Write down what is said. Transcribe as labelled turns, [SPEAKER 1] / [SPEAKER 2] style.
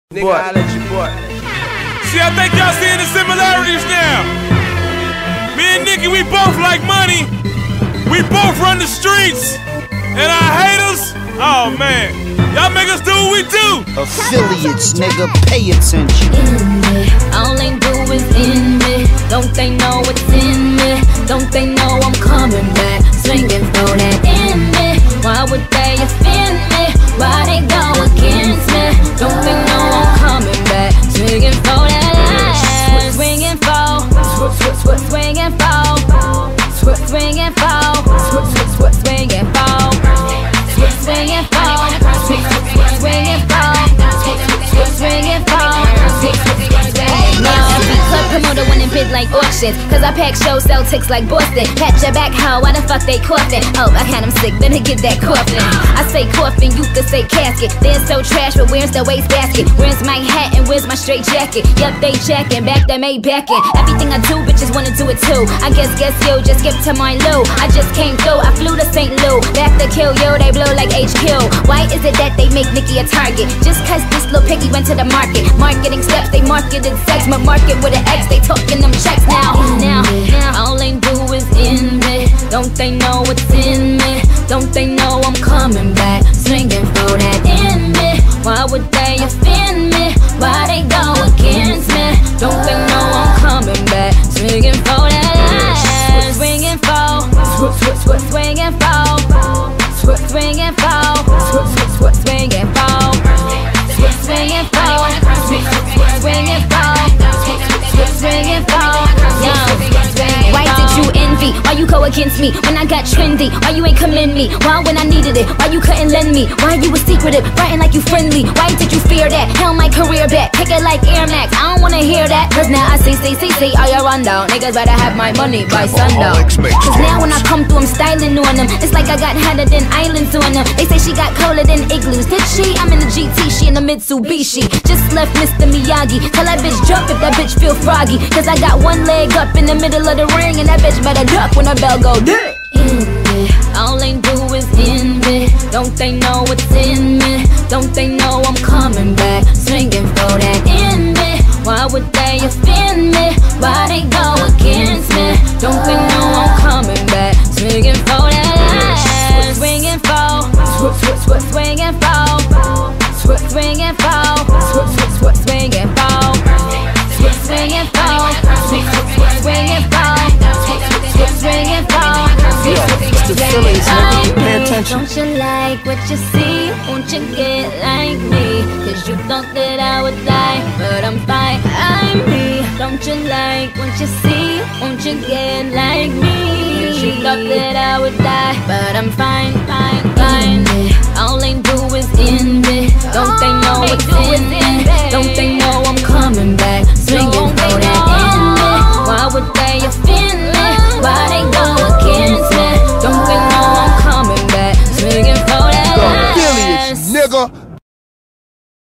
[SPEAKER 1] Nigga, I let you boy.
[SPEAKER 2] See, I think y'all seeing the similarities now. Me and Nikki, we both like money. We both run the streets. And our haters, oh man, y'all make us do what we do.
[SPEAKER 3] Affiliates, nigga, pay attention.
[SPEAKER 4] In me, all they do is in me. Don't they know what's in me? Don't they know I'm coming back, swinging for that in me? Why would they offend me? Why they go against me? Don't they know I'm coming back, swinging for that ass, swinging for, swinging for, swinging for, swinging for, swinging for, swinging for, swinging for. Club promoter winning bid like auctions, cause I pack shows, sell ticks like Boston. Pat your back, how? Why the fuck they coughing? Oh, I had them sick, then they get that coughing. I say coffin, you could say casket. They're so trash, but where's the wastebasket? Where's my hat and where's my straight jacket? Yup, they checking, back that may backing. Everything I do, bitches wanna do it too. I guess you just skip to my loo. I just came through, I flew to St. Lou. Back to kill you, they blow like HQ. Why is it that they make Nikki a target? Just cause this little piggy went to the market. Marketing steps, they marketed sex, but market with an X, they talking them checks now. All they do is in me. Don't they know what's in me? Don't they know I'm coming back, swinging for that in me? Why would they offend me? Why they go against me? Don't they know I'm coming back, swinging for that ass, swinging for, swinging for, swinging for, swinging for, swinging for, swinging for. Why did you envy? Why you go against me when I got trendy? Why you ain't commend me? Why when I needed it? Why you couldn't lend me? Why you was secretive, writing like you friendly? Why did you fear that? Held my career back, take it like Air Max. I don't wanna hear that, cause now I see, all your rundown. Niggas better have my money by sundown. Cause now when I come through, I'm styling on them. It's like I got hotter than islands on them. They say she got colder than igloos. Did she? I'm in the GT, she in the Mitsubishi. Just left Mr. Miyagi. Tell that bitch jump if that bitch feel froggy. Cause I got one leg up in the middle of the ring, and that bitch better duck when the bell go ding. In me, all they do is in me. Don't they know what's in me? Don't they know I'm coming back, swinging for that in me? Why would they offend me? Why they go against me? Don't they know I'm coming back, swinging for that ass, swinging for, swinging for, swinging for, swinging for, swinging for, swinging for, swinging for.
[SPEAKER 1] It's the Phillies, nigga. Pay attention.
[SPEAKER 4] Don't you like what you see? Won't you get like me? Cause you thought that I would die, but I'm fine, I'm me. Don't you like what you see? Won't you get like me? Cause you thought that I would die, but I'm fine, fine, fine. All they do is in me. Don't they know what's in me? Don't they know I'm coming back,